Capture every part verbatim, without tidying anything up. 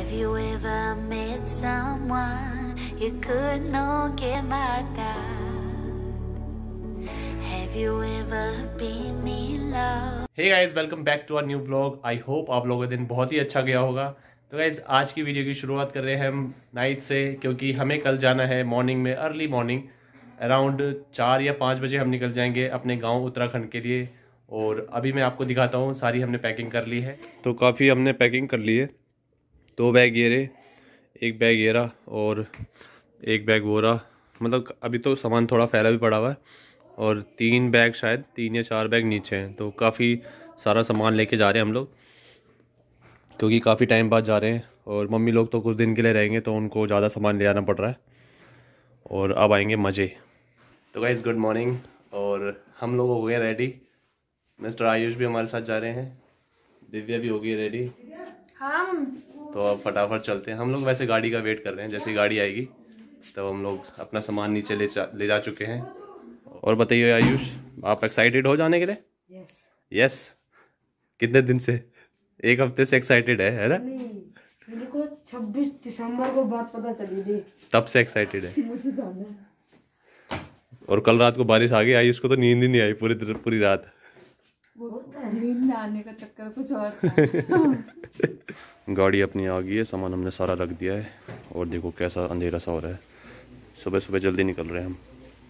Have you ever met someone you could not get mad at? Have you ever been in love? Hey guys, welcome back to our new vlog. I hope आप लोगों का दिन बहुत ही अच्छा गया होगा। तो गाइज आज की वीडियो की शुरुआत कर रहे हैं हम नाइट से, क्योंकि हमें कल जाना है मॉर्निंग में, अर्ली मॉर्निंग अराउंड चार या पाँच बजे हम निकल जाएंगे अपने गांव उत्तराखंड के लिए। और अभी मैं आपको दिखाता हूँ, सारी हमने पैकिंग कर ली है। तो काफ़ी हमने पैकिंग कर ली है। दो बैग ये रहे, एक बैग ये रहा और एक बैग वो रहा। मतलब अभी तो सामान थोड़ा फैला भी पड़ा हुआ है और तीन बैग, शायद तीन या चार बैग नीचे हैं। तो काफ़ी सारा सामान लेके जा रहे हैं हम लोग, क्योंकि काफ़ी टाइम बाद जा रहे हैं और मम्मी लोग तो कुछ दिन के लिए रहेंगे, तो उनको ज़्यादा सामान ले आना पड़ रहा है और अब आएंगे मज़े। तो गाइस गुड मॉर्निंग, और हम लोग हो गए रेडी। मिस्टर आयुष भी हमारे साथ जा रहे हैं, दिव्या भी हो गई रेडी। हम तो अब फटाफट चलते हैं। हम लोग वैसे गाड़ी का वेट कर रहे हैं, जैसे गाड़ी आएगी तब हम लोग अपना सामान नीचे ले जा ले जा चुके हैं। और बताइए आयुष, आप एक्साइटेड हो जाने के लिए? Yes yes. कितने दिन से? एक हफ्ते से एक्साइटेड है है ना? मेरे को छब्बीस दिसंबर को बात पता चली थी, तब से एक्साइटेड है। मुझे जाना है। और कल रात को बारिश आ गई, आयुष को तो नींद ही नहीं आई पूरी पूरी रात। नींद में आने का चक्कर कुछ और था। गाड़ी अपनी आ गई है, सामान हमने सारा रख दिया है और देखो कैसा अंधेरा सा हो रहा है। सुबह सुबह जल्दी निकल रहे हैं हम।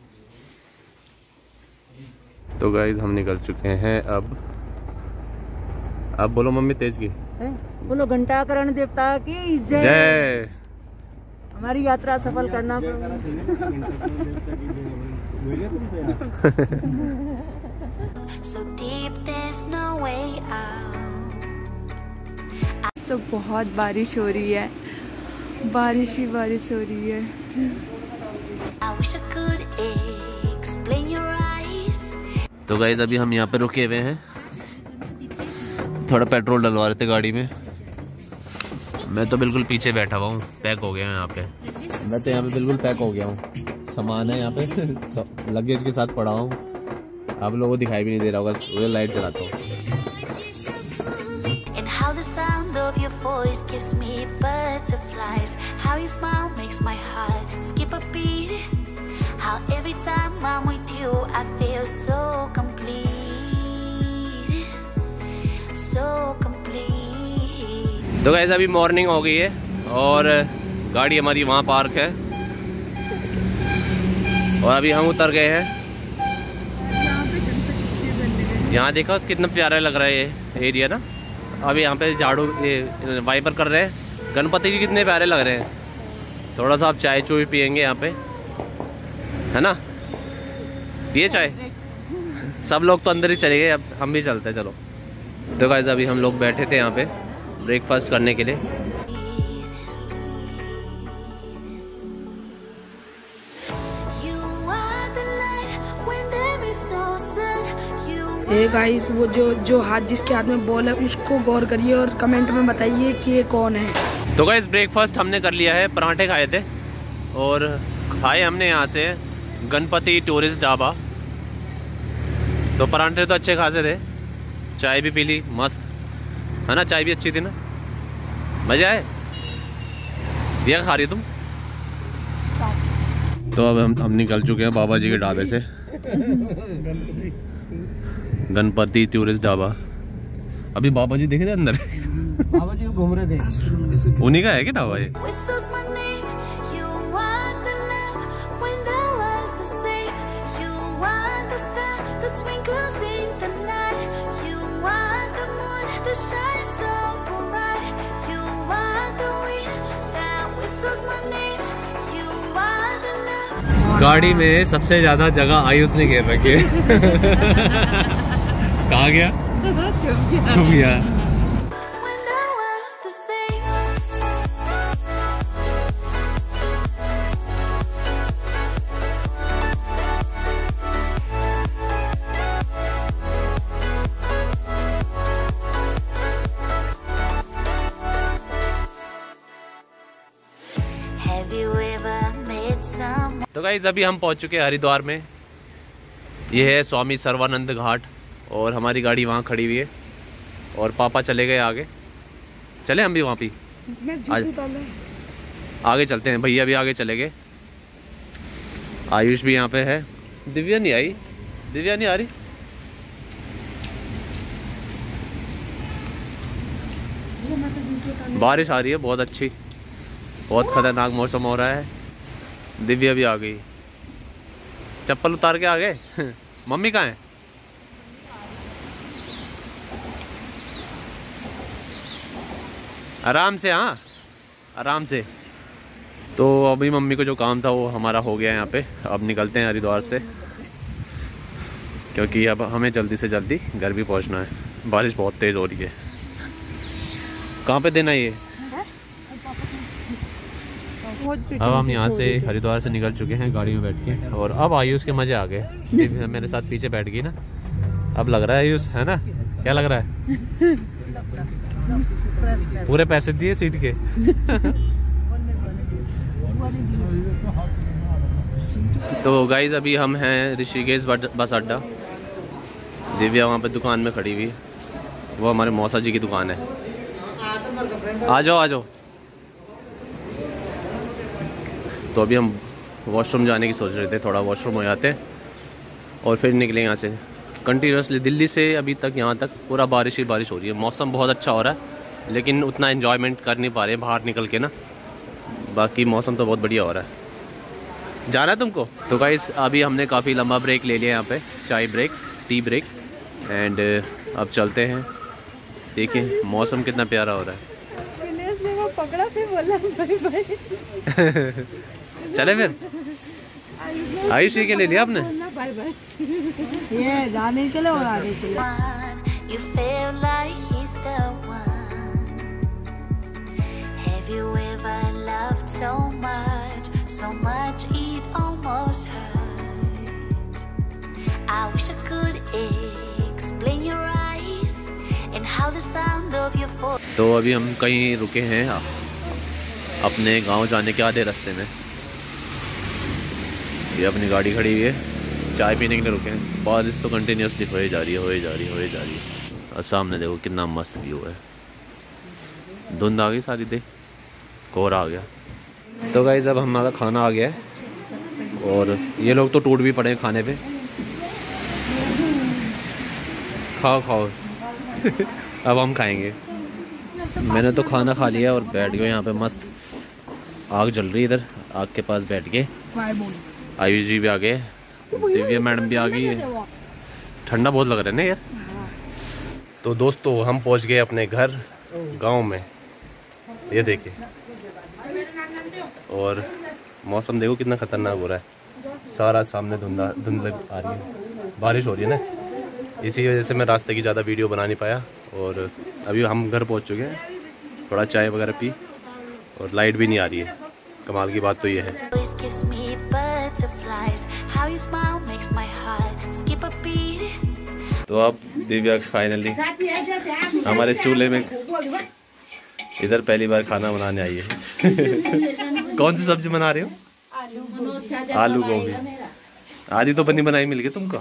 तो गाइज हम निकल चुके हैं। अब अब बोलो मम्मी तेज की, बोलो घंटाकरण देवता की जय। जय। हमारी यात्रा सफल करना। So deep there's no way out. तो बहुत बारिश हो रही है, बारिश ही बारिश हो रही है। I wish I could explain your eyes. तो गाइज अभी हम यहाँ पे रुके हुए हैं, थोड़ा पेट्रोल डलवा रहे थे गाड़ी में। मैं तो बिल्कुल पीछे बैठा हुआ हूँ, पैक हो गया हूँ यहाँ पे। मैं तो यहाँ पे बिल्कुल पैक हो गया हूँ, सामान है यहाँ पे लगेज के साथ पड़ा हूँ। आप लोगों को दिखाई भी नहीं दे रहा होगा, वो लाइट जलाता हूँ। And how the sound of your voice gives me butterflies. How your smile makes my heart skip a beat. How every time I'm with you I feel so complete, so complete. तो guys अभी morning हो गई है और गाड़ी हमारी वहाँ park है और अभी हम उतर गए हैं। यहाँ देखो कितना प्यारा लग रहा है ये एरिया ना। अभी यहाँ पे झाड़ू ये वाइपर कर रहे हैं। गणपति जी कितने प्यारे लग रहे हैं। थोड़ा सा आप चाय चूय पियेंगे यहाँ पे, है ना? पिए चाय। सब लोग तो अंदर ही चले गए, अब हम भी चलते हैं। चलो। तो गाइस अभी हम लोग बैठे थे यहाँ पे ब्रेकफास्ट करने के लिए। ए गाइस, वो जो जो हाथ जिसके हाथ में बॉल है उसको गौर करिए और कमेंट में बताइए कि ये कौन है। तो गाइस ब्रेकफास्ट हमने कर लिया है, पराठे खाए थे और खाए हमने यहाँ से गणपति टूरिस्ट ढाबा। तो पराठे तो अच्छे खासे थे, चाय भी पी ली मस्त, है ना? चाय भी अच्छी थी ना, मजा आए। दिया खा रही तुम? तो अब हम हम निकल चुके हैं बाबा जी के ढाबे से, गणपति टूरिस्ट ढाबा। अभी बाबा जी देखे थे अंदर, बाबा जी घूम रहे थे। उन्हीं का है क्या ढाबा ये? गाड़ी में सबसे ज्यादा जगह आयुष ने घेर रखी है। कहाँ गया? छुप गया। तो गाइस अभी हम पहुंच चुके हैं हरिद्वार में। ये है स्वामी सर्वानंद घाट और हमारी गाड़ी वहाँ खड़ी हुई है और पापा चले गए आगे। चले हम भी वहाँ पे। आगे चलते हैं, भैया भी आगे चले गए, आयुष भी यहाँ पे है। दिव्या नहीं आई, दिव्या नहीं आ रही। बारिश आ रही है बहुत अच्छी, बहुत खतरनाक मौसम हो रहा है। दिव्या भी आ गई, चप्पल उतार के आ गए। मम्मी कहाँ है? आराम से, हाँ आराम से। तो अभी मम्मी को जो काम था वो हमारा हो गया है यहाँ पे। अब निकलते हैं हरिद्वार से, क्योंकि अब हमें जल्दी से जल्दी घर भी पहुँचना है। बारिश बहुत तेज़ हो रही है। कहाँ पे देना ये? अब हम यहाँ से हरिद्वार से निकल चुके हैं गाड़ी में बैठ के, और अब आयुष के मजे आ गए। मेरे साथ पीछे बैठ गई ना, अब लग रहा है आयुष, है ना? क्या लग रहा है? पूरे पैसे दिए सीट के। तो गाइज अभी हम हैं ऋषिकेश बस अड्डा। दिव्या वहाँ पे दुकान में खड़ी हुई, वो हमारे मौसा जी की दुकान है। आ जाओ आ जाओ। तो अभी हम वॉशरूम जाने की सोच रहे थे, थोड़ा वॉशरूम हो जाते और फिर निकलेंगे यहाँ से। कंटिन्यूसली दिल्ली से अभी तक यहाँ तक पूरा बारिश ही बारिश हो रही है। मौसम बहुत अच्छा हो रहा है, लेकिन उतना एंजॉयमेंट कर नहीं पा रहे बाहर निकल के ना। बाकी मौसम तो बहुत बढ़िया हो रहा है। जाना है तुमको? तो गाइस अभी हमने काफ़ी लंबा ब्रेक ले लिया यहाँ पे, चाय ब्रेक, टी ब्रेक, एंड अब चलते हैं। देखिए मौसम कितना प्यारा हो रहा है। पकड़ा फिर बोला भाई भाई। चले फिर। आयुष के ले लिया आपने? Bye bye. ये जाने के लिए और आने के लिए। You feel like he's the one. Have you ever loved so much, so much it almost hurt? I wish I could explain your eyes and how the sound of your voice. तो अभी हम कहीं रुके हैं अपने गांव जाने के आधे रास्ते में। ये अपनी गाड़ी खड़ी हुई है, चाय पीने के लिए रुके हैं। बारिश तो कंटिन्यूसली हो ही जा रही है, हो ही जा रही है, हो ही जा रही है। और सामने देखो कितना मस्त व्यू है। धुंध आ गई सारी, देख कोहरा आ गया। तो गाइस अब हमारा खाना आ गया है, और ये लोग तो टूट भी पड़े हैं खाने पे। खाओ खाओ। अब हम खाएंगे। मैंने तो खाना खा लिया और बैठ गए यहाँ पे, मस्त आग जल रही है इधर, आग के पास बैठ के। आयुष जी भी आ गए, दिव्या मैडम भी आ गई है। ठंडा बहुत लग रहा है ना यार। तो दोस्तों हम पहुँच गए अपने घर गांव में, ये देखिए। और मौसम देखो कितना खतरनाक हो रहा है, सारा सामने धुंधा धुंध आ रही है, बारिश हो रही है ना। इसी वजह से मैं रास्ते की ज़्यादा वीडियो बना नहीं पाया। और अभी हम घर पहुंच चुके हैं, थोड़ा चाय वगैरह पी, और लाइट भी नहीं आ रही है। कमाल की बात तो ये है। तो अब दिव्या फाइनली हमारे चूल्हे में इधर पहली बार खाना बनाने आई है। कौन सी सब्जी बना रहे हो? आलू गोभी। आधी तो बनी बनाई मिल गई तुमको।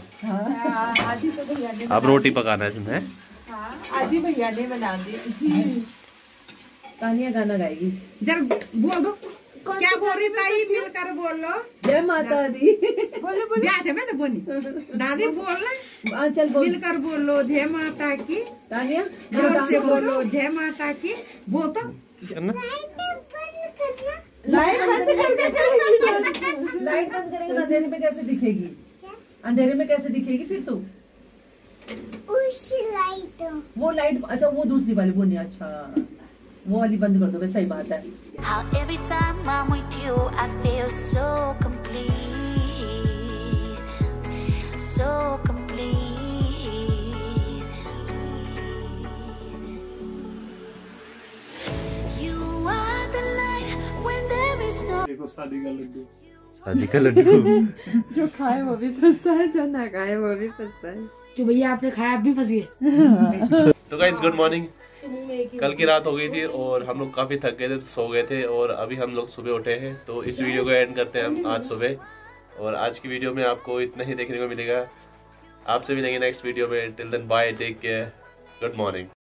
अब रोटी पकाना है इसमें। आधी भैया ने बना दी। तानिया गाना गाएगी। जर बोल दो क्या बोल रही ताई, मिलकर बोल लो। जय माता दी। बोलो बोलो। ब्याह थे मैं तो बोनी दादी बोल ना, चल बोल। मिलकर बोलो जय माता की। तानिया जोर से बोलो जय माता की। बोल तो लाइट बंद करेंगे। लाइट बंद करेंगे तो अंधेरे में कैसे दिखेगी? अंधेरे में कैसे दिखेगी फिर तू? लाइट वो लाइट, अच्छा वो दूसरी वाली, वो नहीं, अच्छा वो वाली बंद कर दो। वैसा ही बात है। How every time I'm with you I feel so complete, so complete. You are the light when there is no. देखो शादी का लड्डू, शादी का लड्डू। जो खाए वो भी फंसा है, जो ना खाए वो भी फंसा है। जो भैया आपने खाया आप भी फंस गए। तो गाइस गुड मॉर्निंग। कल की रात हो गई थी और हम लोग काफी थक गए थे, तो सो गए थे, और अभी हम लोग सुबह उठे हैं। तो इस वीडियो को एंड करते हैं हम आज सुबह, और आज की वीडियो में आपको इतना ही देखने को मिलेगा। आपसे मिलेंगे नेक्स्ट वीडियो में। Till then bye, take care, good morning.